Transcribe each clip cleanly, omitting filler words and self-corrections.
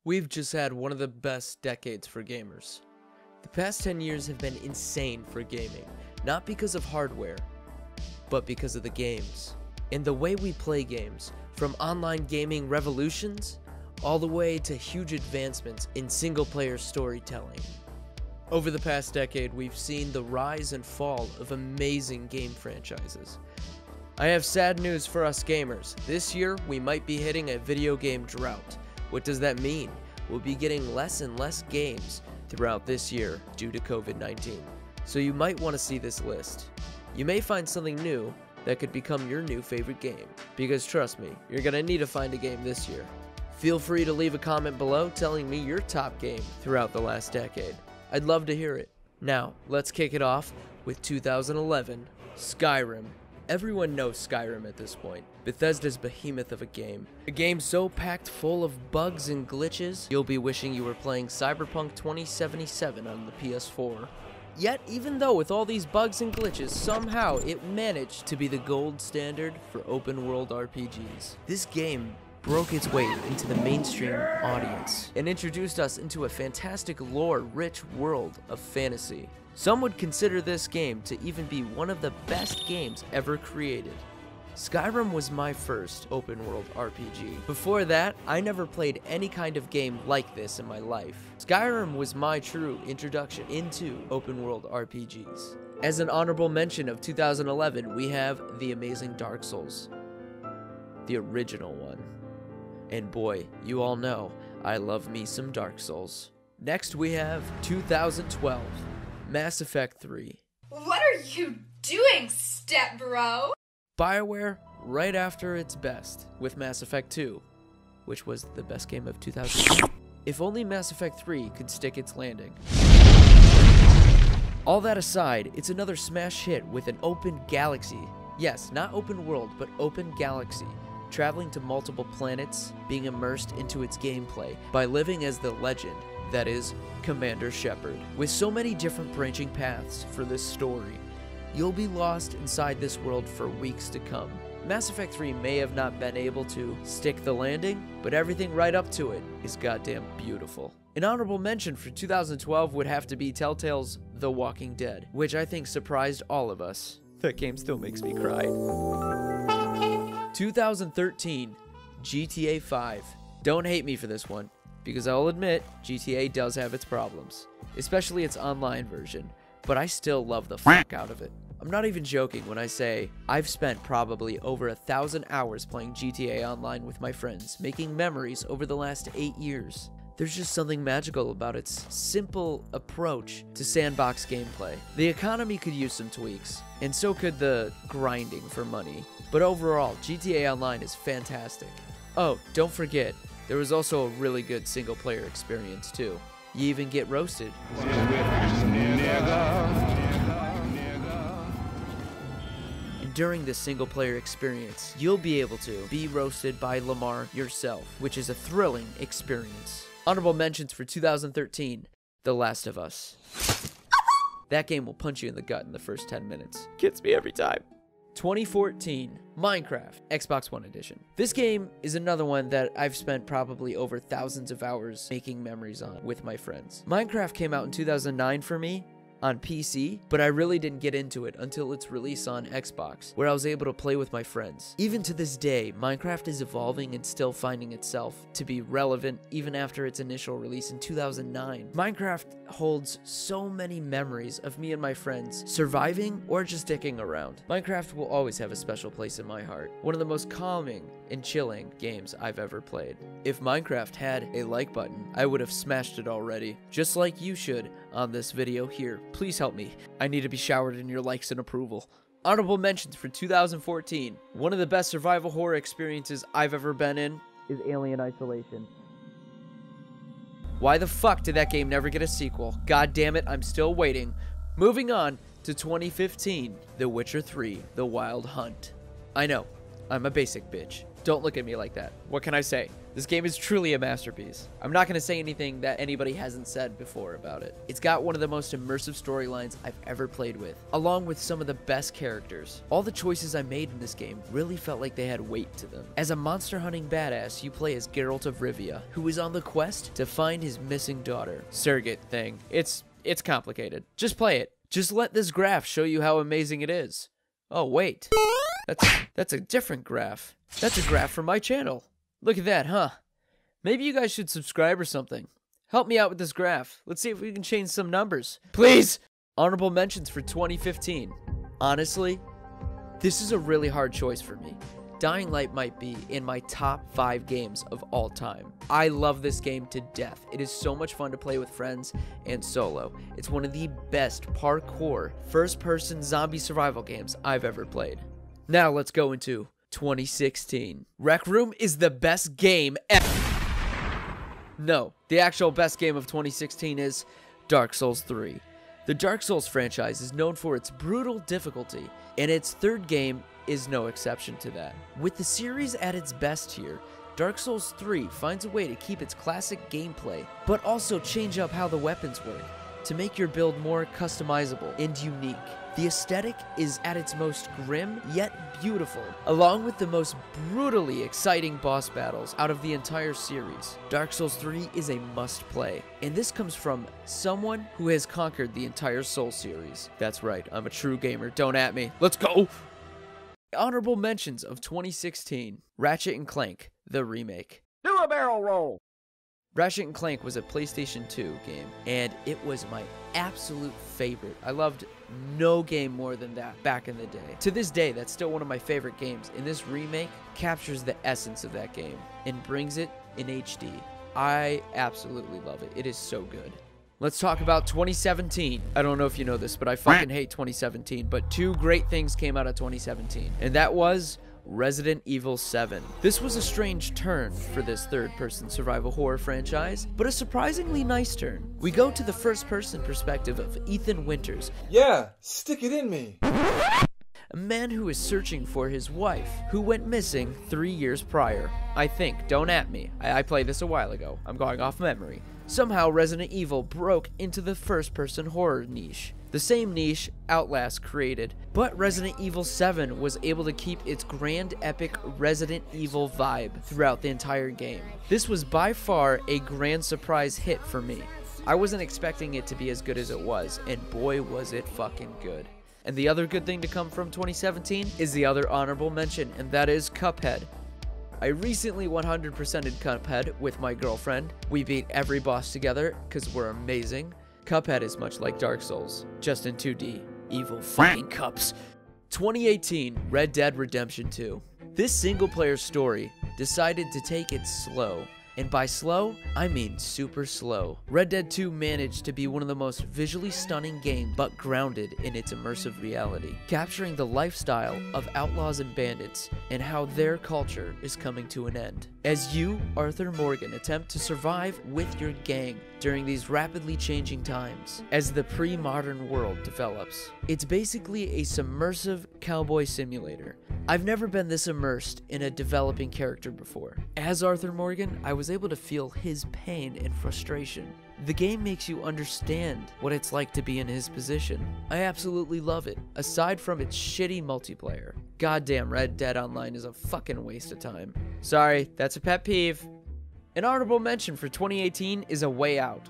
We've just had one of the best decades for gamers. The past 10 years have been insane for gaming, not because of hardware, but because of the games. And the way we play games, from online gaming revolutions, all the way to huge advancements in single-player storytelling. Over the past decade, we've seen the rise and fall of amazing game franchises. I have sad news for us gamers. This year, we might be hitting a video game drought. What does that mean? We'll be getting less and less games throughout this year due to COVID-19. So you might want to see this list. You may find something new that could become your new favorite game, because trust me, you're gonna need to find a game this year. Feel free to leave a comment below telling me your top game throughout the last decade. I'd love to hear it. Now, let's kick it off with 2011, Skyrim. Everyone knows Skyrim at this point, Bethesda's behemoth of a game so packed full of bugs and glitches, you'll be wishing you were playing Cyberpunk 2077 on the PS4. Yet, even though with all these bugs and glitches, somehow it managed to be the gold standard for open world RPGs. This game broke its way into the mainstream audience and introduced us into a fantastic lore-rich world of fantasy. Some would consider this game to even be one of the best games ever created. Skyrim was my first open-world RPG. Before that, I never played any kind of game like this in my life. Skyrim was my true introduction into open-world RPGs. As an honorable mention of 2011, we have the amazing Dark Souls, the original one. And boy, you all know, I love me some Dark Souls. Next we have 2012, Mass Effect 3. What are you doing, step bro? BioWare right after its best with Mass Effect 2, which was the best game of 2000. If only Mass Effect 3 could stick its landing. All that aside, it's another smash hit with an open galaxy. Yes, not open world, but open galaxy. Traveling to multiple planets, being immersed into its gameplay by living as the legend that is Commander Shepard. With so many different branching paths for this story, you'll be lost inside this world for weeks to come. Mass Effect 3 may have not been able to stick the landing, but everything right up to it is goddamn beautiful. An honorable mention for 2012 would have to be Telltale's The Walking Dead, which I think surprised all of us. That game still makes me cry. 2013, GTA 5. Don't hate me for this one, because I'll admit, GTA does have its problems, especially its online version, but I still love the fuck out of it. I'm not even joking when I say I've spent probably over 1,000 hours playing GTA Online with my friends, making memories over the last 8 years. There's just something magical about its simple approach to sandbox gameplay. The economy could use some tweaks, and so could the grinding for money. But overall, GTA Online is fantastic. Oh, don't forget, there was also a really good single-player experience too. You even get roasted. And during this single-player experience, you'll be able to be roasted by Lamar yourself, which is a thrilling experience. Honorable mentions for 2013, The Last of Us. That game will punch you in the gut in the first 10 minutes. Gets me every time. 2014, Minecraft, Xbox One Edition. This game is another one that I've spent probably over thousands of hours making memories on with my friends. Minecraft came out in 2009 for me on PC, but I really didn't get into it until its release on Xbox, where I was able to play with my friends. Even to this day, Minecraft is evolving and still finding itself to be relevant even after its initial release in 2009. Minecraft holds so many memories of me and my friends surviving or just sticking around. Minecraft will always have a special place in my heart. One of the most calming and chilling games I've ever played. If Minecraft had a like button, I would have smashed it already, just like you should on this video here. Please help me. I need to be showered in your likes and approval. Honorable mentions for 2014. One of the best survival horror experiences I've ever been in is Alien Isolation. Why the fuck did that game never get a sequel? God damn it, I'm still waiting. Moving on to 2015, The Witcher 3, The Wild Hunt. I know, I'm a basic bitch, Don't look at me like that. What can I say? This game is truly a masterpiece. I'm not going to say anything that anybody hasn't said before about it. It's got one of the most immersive storylines I've ever played with, along with some of the best characters. All the choices I made in this game really felt like they had weight to them. As a monster hunting badass, you play as Geralt of Rivia, who is on the quest to find his missing daughter. Surrogate thing. It's complicated. Just play it. Just let this graph show you how amazing it is. Oh, wait. That's a different graph. That's a graph from my channel. Look at that, huh? Maybe you guys should subscribe or something. Help me out with this graph. Let's see if we can change some numbers. Please! Honorable mentions for 2015. Honestly, this is a really hard choice for me. Dying Light might be in my top 5 games of all time. I love this game to death. It is so much fun to play with friends and solo. It's one of the best parkour, first-person zombie survival games I've ever played. Now let's go into 2016. Rec Room is the best game ever. No, the actual best game of 2016 is Dark Souls 3. The Dark Souls franchise is known for its brutal difficulty, and its third game is no exception to that. With the series at its best here, Dark Souls 3 finds a way to keep its classic gameplay, but also change up how the weapons work, to make your build more customizable and unique. The aesthetic is at its most grim, yet beautiful, along with the most brutally exciting boss battles out of the entire series. Dark Souls 3 is a must-play, and this comes from someone who has conquered the entire Souls series. That's right, I'm a true gamer, don't at me. Let's go! Honorable mentions of 2016. Ratchet & Clank, the remake. Do a barrel roll! Ratchet & Clank was a PlayStation 2 game, and it was my absolute favorite. I loved no game more than that back in the day. To this day, that's still one of my favorite games, and this remake captures the essence of that game and brings it in HD. I absolutely love it. It is so good. Let's talk about 2017. I don't know if you know this, but I fucking hate 2017, but 2 great things came out of 2017, and that was Resident Evil 7. This was a strange turn for this third-person survival horror franchise, but a surprisingly nice turn. We go to the first-person perspective of Ethan Winters. Yeah, stick it in me. A man who is searching for his wife, who went missing 3 years prior. I think, don't at me. I played this a while ago. I'm going off memory. Somehow Resident Evil broke into the first-person horror niche. The same niche Outlast created, but Resident Evil 7 was able to keep its grand epic Resident Evil vibe throughout the entire game. This was by far a grand surprise hit for me. I wasn't expecting it to be as good as it was, and boy was it fucking good. And the other good thing to come from 2017 is the other honorable mention, and that is Cuphead. I recently 100%ed Cuphead with my girlfriend. We beat every boss together because we're amazing. Cuphead is much like Dark Souls, just in 2D. Evil fucking cups. 2018, Red Dead Redemption 2. This single-player story decided to take it slow. And by slow, I mean super slow. Red Dead 2 managed to be one of the most visually stunning games, but grounded in its immersive reality, capturing the lifestyle of outlaws and bandits and how their culture is coming to an end. As you, Arthur Morgan, attempt to survive with your gang during these rapidly changing times as the pre-modern world develops. It's basically a submersive cowboy simulator. I've never been this immersed in a developing character before. As Arthur Morgan, I was able to feel his pain and frustration. The game makes you understand what it's like to be in his position. I absolutely love it, aside from its shitty multiplayer. Goddamn, Red Dead Online is a fucking waste of time. Sorry, that's a pet peeve. An honorable mention for 2018 is A Way Out,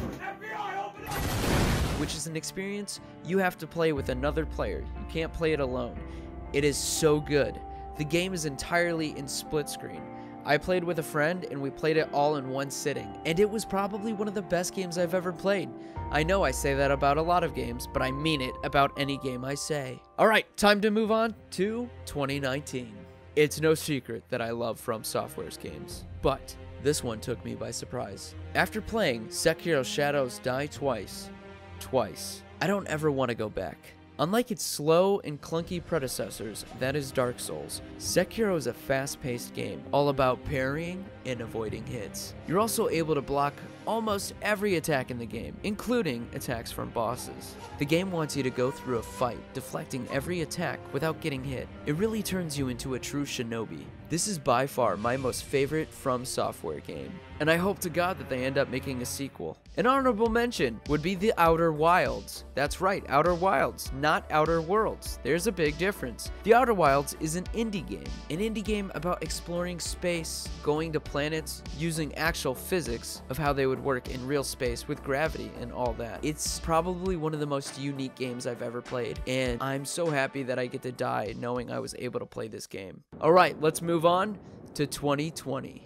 which is an experience you have to play with another player. You can't play it alone. It is so good. The game is entirely in split screen. I played with a friend and we played it all in one sitting, and it was probably one of the best games I've ever played. I know I say that about a lot of games, but I mean it about any game I say. Alright, time to move on to 2019. It's no secret that I love From Software's games, but this one took me by surprise. After playing Sekiro Shadows Die Twice, I don't ever want to go back. Unlike its slow and clunky predecessors, that is Dark Souls, Sekiro is a fast-paced game, all about parrying and avoiding hits. You're also able to block almost every attack in the game, including attacks from bosses. The game wants you to go through a fight, deflecting every attack without getting hit. It really turns you into a true shinobi. This is by far my most favorite From Software game, and I hope to God that they end up making a sequel. An honorable mention would be The Outer Wilds. That's right, Outer Wilds, not Outer Worlds. There's a big difference. The Outer Wilds is an indie game about exploring space, going to planets, using actual physics of how they would work in real space with gravity and all that. It's probably one of the most unique games I've ever played, and I'm so happy that I get to die knowing I was able to play this game. Alright, let's move on to 2020.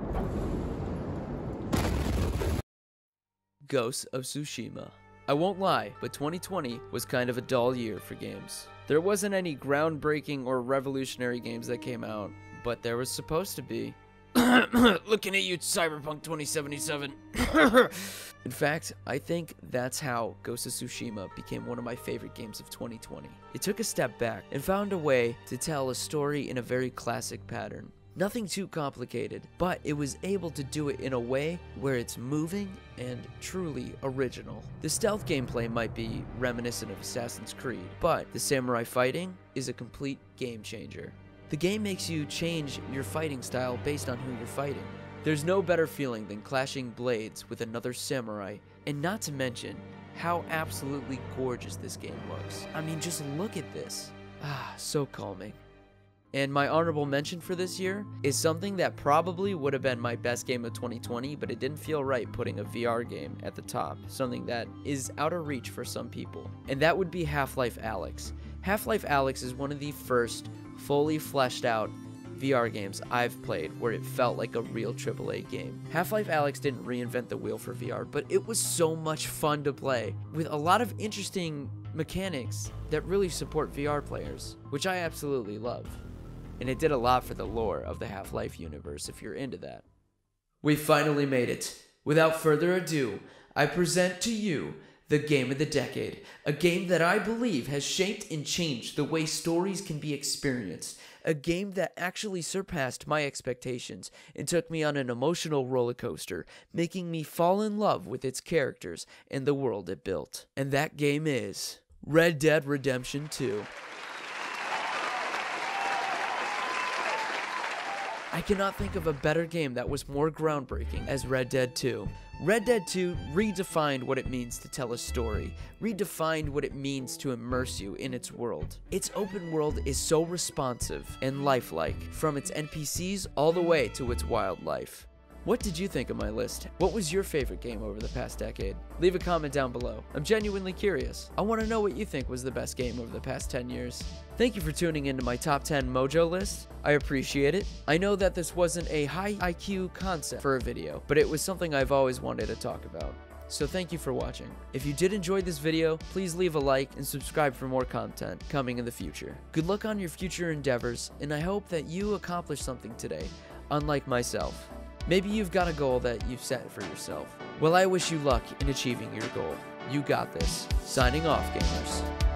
Ghost of Tsushima. I won't lie, but 2020 was kind of a dull year for games. There wasn't any groundbreaking or revolutionary games that came out, but there was supposed to be. Looking at you, Cyberpunk 2077. In fact, I think that's how Ghost of Tsushima became one of my favorite games of 2020. It took a step back and found a way to tell a story in a very classic pattern. Nothing too complicated, but it was able to do it in a way where it's moving and truly original. The stealth gameplay might be reminiscent of Assassin's Creed, but the samurai fighting is a complete game changer. The game makes you change your fighting style based on who you're fighting. There's no better feeling than clashing blades with another samurai, and not to mention how absolutely gorgeous this game looks. I mean, just look at this. Ah, so calming. And my honorable mention for this year is something that probably would have been my best game of 2020, but it didn't feel right putting a VR game at the top, something that is out of reach for some people. And that would be Half-Life Alyx. Half-Life Alyx is one of the first fully fleshed out VR games I've played where it felt like a real AAA game. Half-Life Alyx didn't reinvent the wheel for VR, but it was so much fun to play, with a lot of interesting mechanics that really support VR players, which I absolutely love. And it did a lot for the lore of the Half-Life universe if you're into that. We finally made it. Without further ado, I present to you the Game of the Decade, a game that I believe has shaped and changed the way stories can be experienced, a game that actually surpassed my expectations and took me on an emotional roller coaster, making me fall in love with its characters and the world it built. And that game is Red Dead Redemption 2. I cannot think of a better game that was more groundbreaking as Red Dead 2. Red Dead 2 redefined what it means to tell a story, redefined what it means to immerse you in its world. Its open world is so responsive and lifelike, from its NPCs all the way to its wildlife. What did you think of my list? What was your favorite game over the past decade? Leave a comment down below. I'm genuinely curious. I want to know what you think was the best game over the past 10 years. Thank you for tuning into my top 10 Mojo list. I appreciate it. I know that this wasn't a high IQ concept for a video, but it was something I've always wanted to talk about. So thank you for watching. If you did enjoy this video, please leave a like and subscribe for more content coming in the future. Good luck on your future endeavors, and I hope that you accomplish something today, unlike myself. Maybe you've got a goal that you've set for yourself. Well, I wish you luck in achieving your goal. You got this. Signing off, gamers.